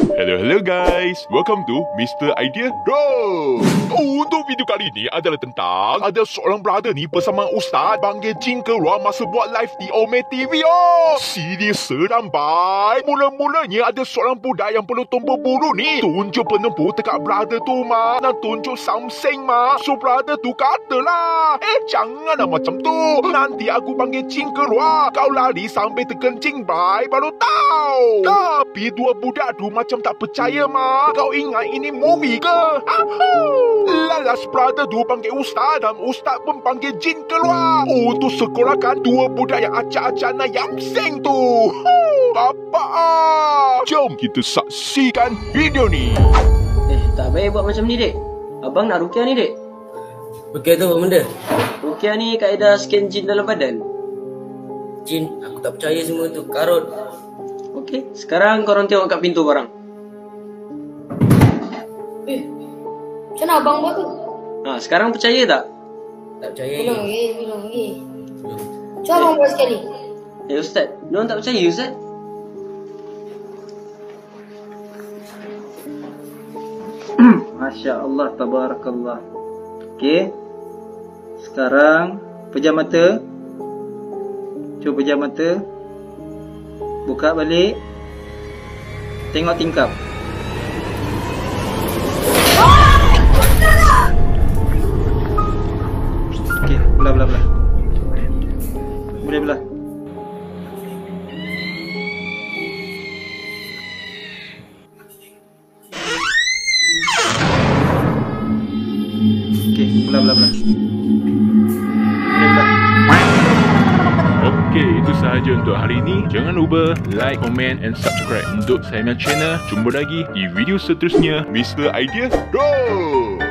Hello guys, welcome to Mr. Idea Go. Untuk video kali ini adalah tentang ada seorang brother ni bersama ustaz panggil jin keluar masa buat live di Ome TV. Serius seram bye. Mula-mulanya ada seorang budak yang penutup berburu ni tunjuk penumpuk dekat brother tu nak tunjuk something So brother tu katalah, janganlah macam tu. Nanti aku panggil jin keluar. Kau lari sampai tekan jin bye baru tahu. Tapi dua budak tu macam tak percaya Kau ingat ini movie ke? Lalas brother tu panggil ustaz dan ustaz pun panggil jin keluar untuk sekolahkan dua budak yang acak-acak nak yamseng tu. Bapak, jom kita saksikan video ni. Tak baik buat macam ni dek. Abang nak rukiah ni dek. Rukiah tu apa benda? Rukiah ni kaedah scan jin dalam badan. Jin, aku tak percaya semua tu, karut. Okey, sekarang korang tengok kat pintu barang. Macam mana abang buat tu? Sekarang percaya tak? Tak percaya. Belum lagi. Cuba abang buat sekali. Ustaz, diorang tak percaya Ustaz? Masya Allah, tabarakallah. Okey. Sekarang pejam mata. Cuba pejam mata. Buka balik. Tengok tingkap. Okey, belah. Boleh belah. Okey, belah. Boleh belah. Okey, itu sahaja untuk hari ini. Jangan lupa like, comment and subscribe untuk saya punya channel. Jumpa lagi di video seterusnya Mr. Idea Go.